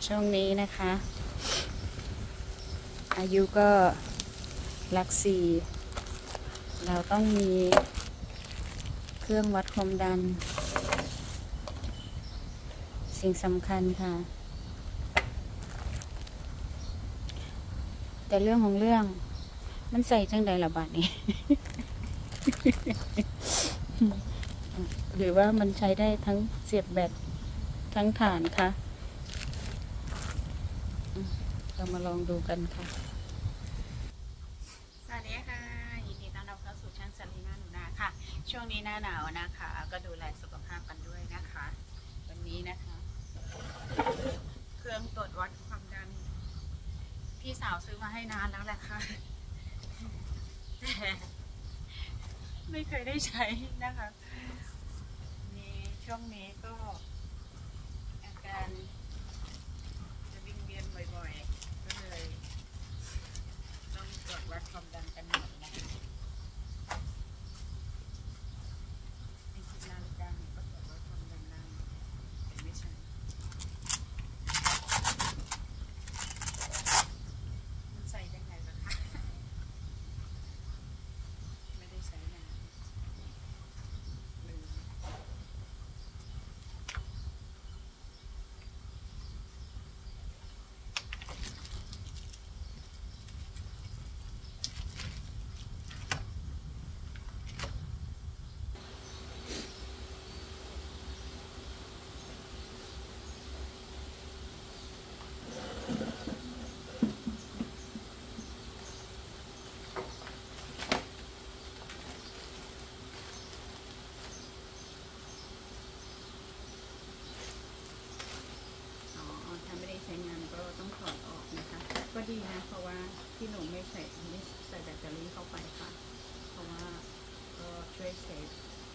ช่วงนี้นะคะ อายุก็หลักสี่เราต้องมีเครื่องวัดความดัน สิ่งสำคัญค่ะ แต่เรื่องของเรื่องมันใส่จังใดละบาทนี้ หรือว่ามันใช้ได้ทั้งเสียบแบตทั้งฐานคะเรามาลองดูกันค่ะ สวัสดีค่ะ ยินดีต้อนรับเข้าสู่ช่างสลีนาหนูนาค่ะ ช่วงนี้หน้าหนาวนะคะ ก็ดูแลสุขภาพกันด้วยนะคะ วันนี้นะคะ เครื่องตรวจวัดความดัน พี่สาวซื้อมาให้นานแล้วแหละค่ะ แต่ไม่เคยได้ใช้นะคะนี่ช่วงนี้ก็อาการจะวิงเวียนบ่อยๆ ก็เลยต้องตรวจวัดความดันกันหน่อยนะคะจริงๆนาฬิกาก็ตรวจวัดความดันได้แต่ไม่ใช่มันใส่ยังไงล่ะคะไม่ได้ใช้นานลืม อ๋อ ถ้าไม่ได้ใช้งานก็ต้องถอดออกนะคะ ก็ดีนะ เพราะว่าที่หนูไม่ใส่แบตเตอรี่เข้าไปค่ะ เพราะว่าก็ช่วยเซฟ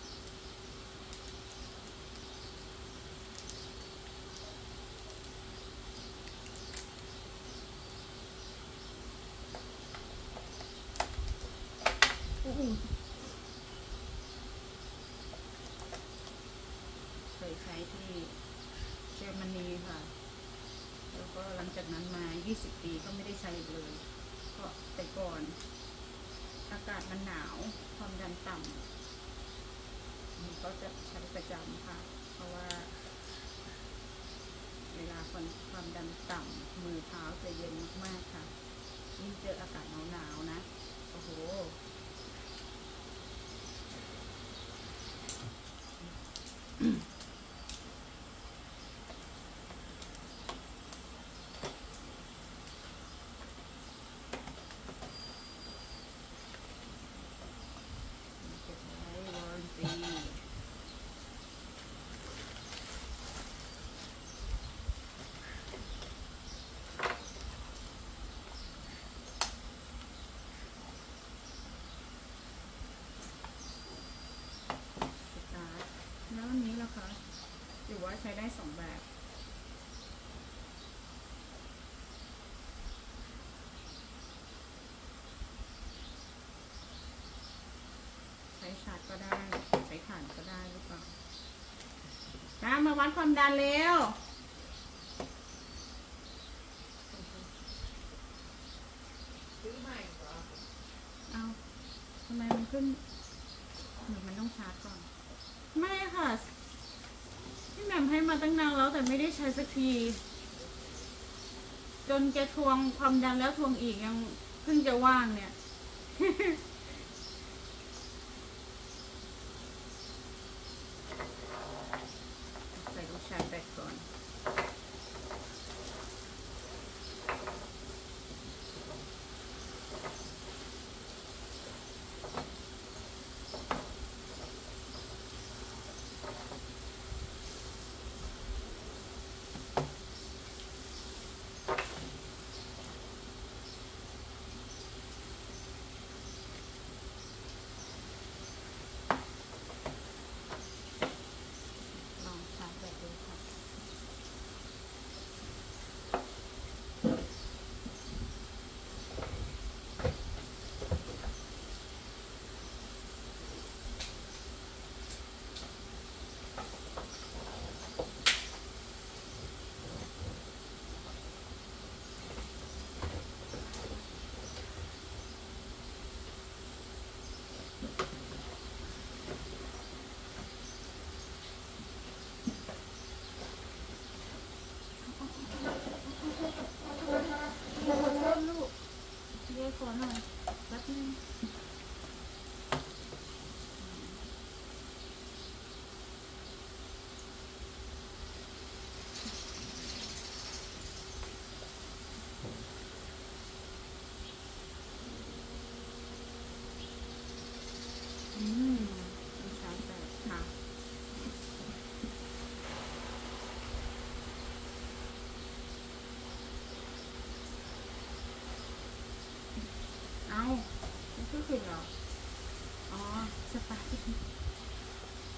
เคยใช้ที่เยอรมนีค่ะ แล้วก็หลังจากนั้นมา 20 ปีก็ไม่ได้ใช้อีกเลย ก็แต่ก่อนอากาศมันหนาว ความดันต่ำมันก็จะใช้ประจำค่ะ เพราะว่าเวลาความดันต่ำมือเท้าจะเย็นมากๆค่ะยิ่งเจออากาศหนาวๆนะ โอ้โหเก็บไว้วารันตีสตาร์ทแล้วอันนี้ล่ะคะหรือว่าใช้ได้2 แบบ ใช้ชาร์จก็ได้ ใช้ถ่านก็ได้หรือเปล่านะมาวัดความดันเร็วเอาทำไมมันขึ้นหรือมันต้องชาร์จก่อน ไม่ค่ะ พี่แหม่มให้มาตั้งนานแล้วแต่ไม่ได้ใช้สักที จนแกทวงความดันแล้วทวงอีกยังเพิ่งจะว่างเนี่ย ใส่ลูกชาร์จแบตก่อน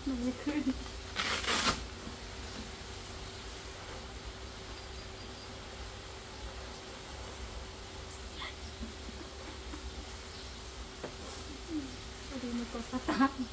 มันไม่ขึ้นดูมันกดสตาร์ท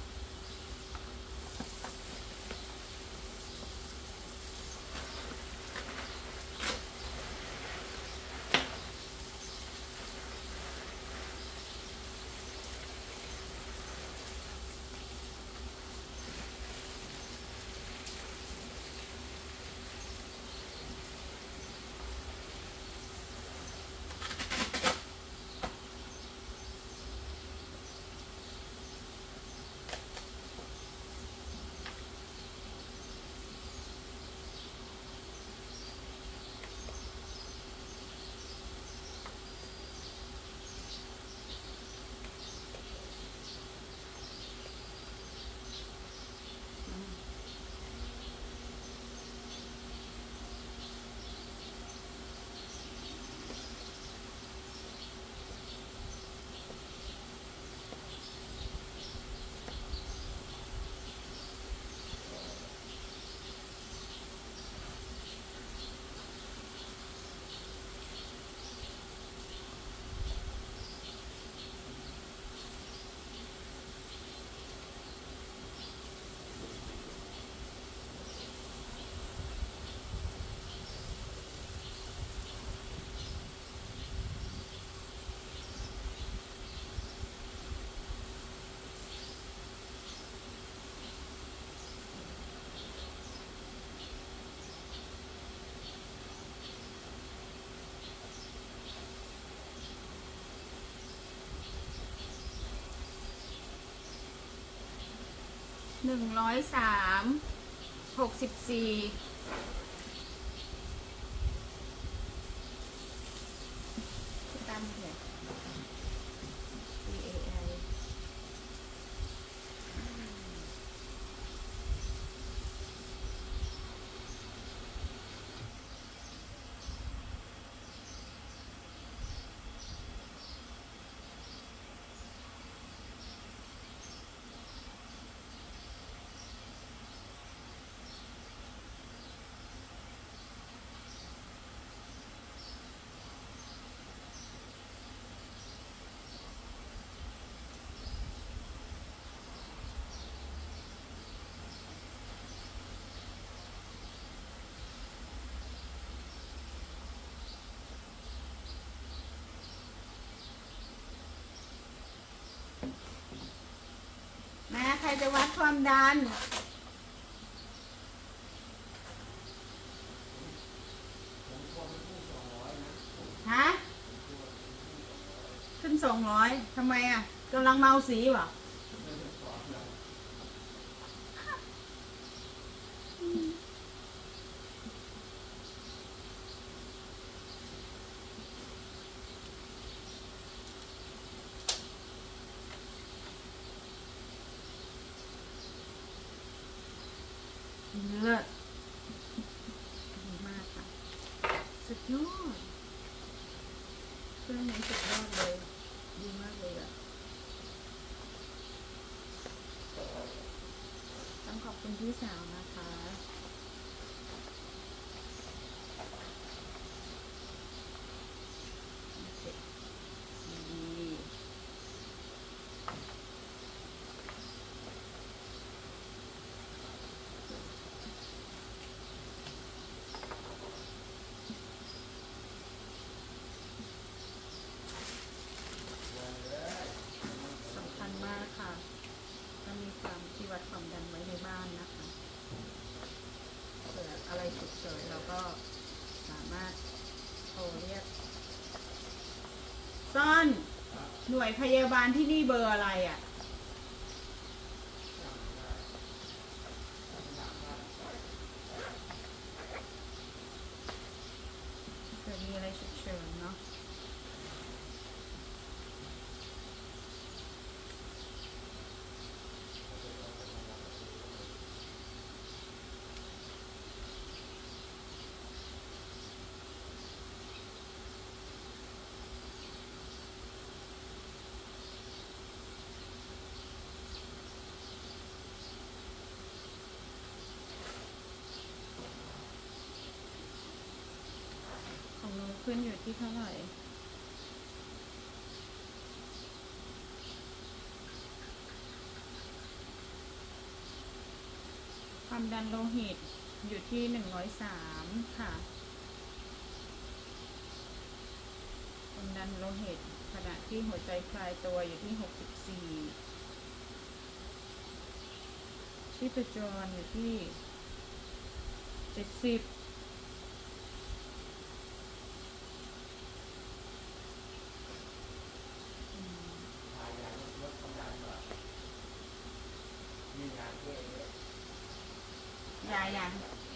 103 64ตามเลย DAI ใครจะวัดความดันฮะขึ้น200ทำไมอ่ะกำลังเมาสีวะเลิศดีมากค่ะสุดยอดเครื่องนี้สุดยอดเลยดีมากเลยอ่ะต้องขอบคุณพี่สาวนะคะวัดความดันไว้ในบ้านนะคะเผื่ออะไรฉุกเฉินเราก็สามารถโทรเรียกซ่อนหน่วยพยาบาลที่นี่เบอร์อะไรอ่ะเผื่อมีอะไรฉุกเฉินเนาะของหนูขึ้นอยู่ที่เท่าไหร่ความดันโลหิตอยู่ที่103ค่ะความดันโลหิตขณะที่หัวใจคลายตัวอยู่ที่64ชีพจรอยู่ที่70ยายัง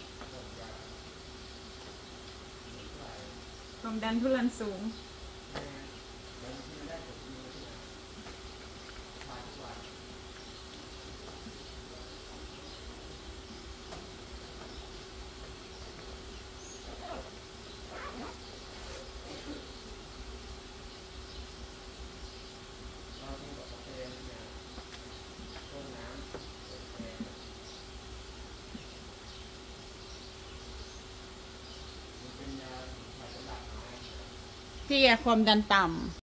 ความดันทุรันสูงพี่ความดันต่ำ